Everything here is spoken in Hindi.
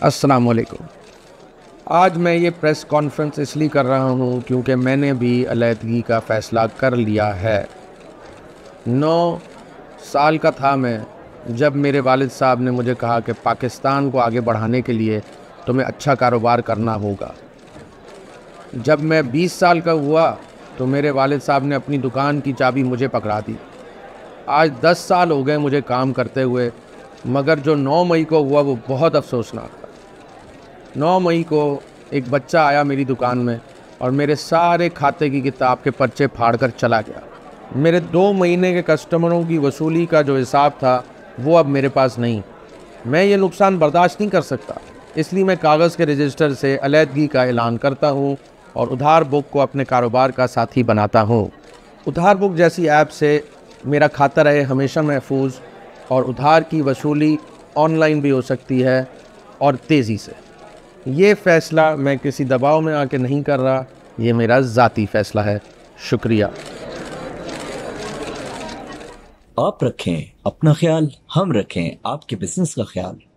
अस्सलाम वालेकुम। आज मैं ये प्रेस कॉन्फ्रेंस इसलिए कर रहा हूँ क्योंकि मैंने भी अलहदगी का फ़ैसला कर लिया है। 9 साल का था मैं जब मेरे वालिद साहब ने मुझे कहा कि पाकिस्तान को आगे बढ़ाने के लिए तुम्हें अच्छा कारोबार करना होगा। जब मैं 20 साल का हुआ तो मेरे वालिद साहब ने अपनी दुकान की चाबी मुझे पकड़ा दी। आज 10 साल हो गए मुझे काम करते हुए, मगर जो 9 मई को हुआ वो बहुत अफसोसनाक था। 9 मई को एक बच्चा आया मेरी दुकान में और मेरे सारे खाते की किताब के पर्चे फाड़ कर चला गया। मेरे 2 महीने के कस्टमरों की वसूली का जो हिसाब था वो अब मेरे पास नहीं। मैं ये नुकसान बर्दाश्त नहीं कर सकता, इसलिए मैं कागज़ के रजिस्टर से अलहदगी का ऐलान करता हूँ और उधार बुक को अपने कारोबार का साथी बनाता हूँ। उधार बुक जैसी ऐप से मेरा खाता रहे हमेशा महफूज और उधार की वसूली ऑनलाइन भी हो सकती है और तेज़ी से। ये फ़ैसला मैं किसी दबाव में आके नहीं कर रहा, ये मेरा ज़ाती फ़ैसला है। शुक्रिया। आप रखें अपना ख्याल, हम रखें आपके बिजनेस का ख्याल।